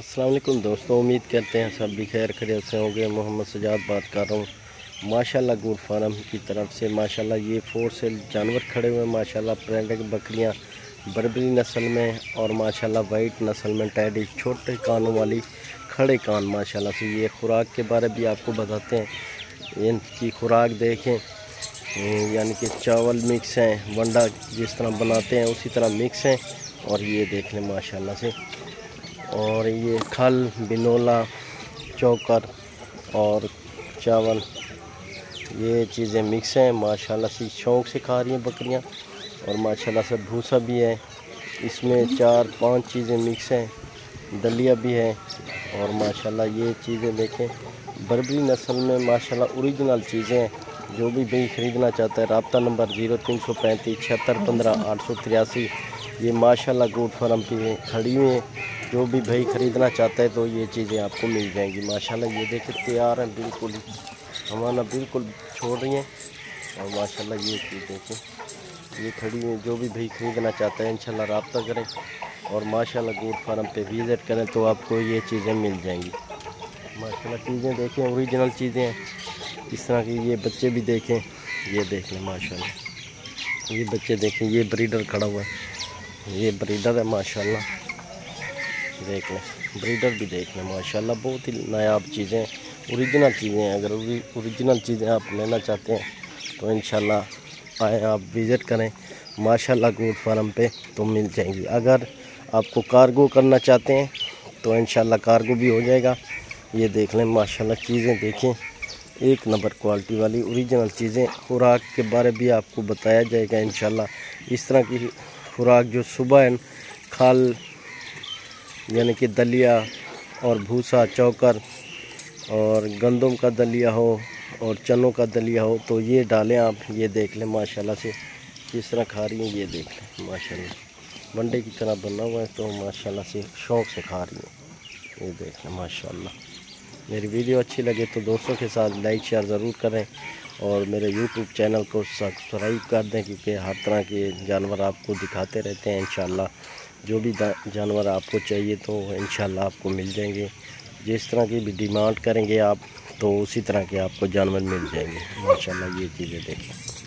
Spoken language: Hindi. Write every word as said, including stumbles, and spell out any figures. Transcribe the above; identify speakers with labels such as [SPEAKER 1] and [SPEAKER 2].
[SPEAKER 1] अस्सलाम वालेकुम दोस्तों, उम्मीद करते हैं सब भी खैर खैरियत से होंगे। मोहम्मद सजाद बात कर रहा हूँ माशाल्लाह गोट फार्म की तरफ से। माशाल्लाह ये फोर सेल जानवर खड़े हुए हैं माशाल्लाह। प्रेंडेड बकरियाँ बर्बरी नस्ल में और माशाल्लाह वाइट नस्ल में टैडी छोटे कानों वाली खड़े कान माशाल्लाह से। ये खुराक के बारे भी आपको बताते हैं। इनकी खुराक देखें, यानी कि चावल मिक्स हैं, वंडा जिस तरह बनाते हैं उसी तरह मिक्स हैं। और ये देख लें माशाल्लाह से। और ये खल, बिनोला, चोकर और चावल ये चीज़ें मिक्स हैं माशाल्लाह से। शौक़ से खा रही हैं बकरियां। और माशाल्लाह से भूसा भी है इसमें, चार पांच चीज़ें मिक्स हैं, दलिया भी है। और माशाल्लाह ये चीज़ें देखें बर्बरी नस्ल में माशाल्लाह ओरिजिनल चीज़ें हैं। जो भी भाई ख़रीदना चाहता है रब्ता नंबर ज़ीरो तीन सौ पैंतीस छिहत्तर पंद्रह आठ सौ तिरासी। ये माशाल्लाह गोट फार्म की खड़ी हुई हैं। जो भी भाई ख़रीदना चाहता है तो ये चीज़ें आपको मिल जाएंगी माशाल्लाह। ये देखें तैयार हैं बिल्कुल, हमारा बिल्कुल छोड़ रही हैं। और माशाल्लाह ये चीज़ देखें ये खड़ी हुई हैं। जो भी भाई ख़रीदना चाहता है इंशाल्लाह रब्ता करें और माशाल्लाह गोट फार्म पे विज़िट करें तो आपको ये चीज़ें मिल जाएंगी माशाल्लाह। चीज़ें देखें ओरिजिनल चीज़ें हैं। इस तरह की ये बच्चे भी देखें, ये देख लें माशाल्लाह। ये बच्चे देखें, ये ब्रीडर खड़ा हुआ है, ये ब्रीडर है माशाल्लाह। देख लें ब्रीडर भी देख लें माशाल्लाह। बहुत ही नायाब चीज़ें, ओरिजिनल चीज़ें हैं। अगर ओरिजिनल चीज़ें आप लेना चाहते हैं तो इंशाल्लाह आए, आप विज़िट करें माशाल्लाह गोट फार्म पे तो मिल जाएंगी। अगर आपको कार्गो करना चाहते हैं तो इंशाल्लाह कार्गो भी हो जाएगा। ये देख लें माशाल्लाह चीज़ें देखें, एक नंबर क्वालिटी वाली ओरिजिनल चीज़ें। खुराक के बारे भी आपको बताया जाएगा इंशाल्लाह। इस तरह की खुराक जो सुबह है, खल यानी कि दलिया और भूसा, चौकर और गंदम का दलिया हो और चनों का दलिया हो तो ये डालें आप। ये देख लें माशाल्लाह से किस तरह खा रही हैं। ये देख लें माशाल्लाह वंडे की तरह बना हुआ है तो माशाल्लाह से शौक़ से खा रही हैं। ये देख लें माशाल्लाह। मेरी वीडियो अच्छी लगे तो दोस्तों के साथ लाइक शेयर ज़रूर करें और मेरे यूट्यूब चैनल को सब्सक्राइब कर दें, क्योंकि हर तरह के जानवर आपको दिखाते रहते हैं इंशाल्लाह। जो भी जानवर आपको चाहिए तो इंशाल्लाह आपको मिल जाएंगे। जिस तरह की भी डिमांड करेंगे आप तो उसी तरह के आपको जानवर मिल जाएंगे माशाल्लाह। ये चीज़ें देखें।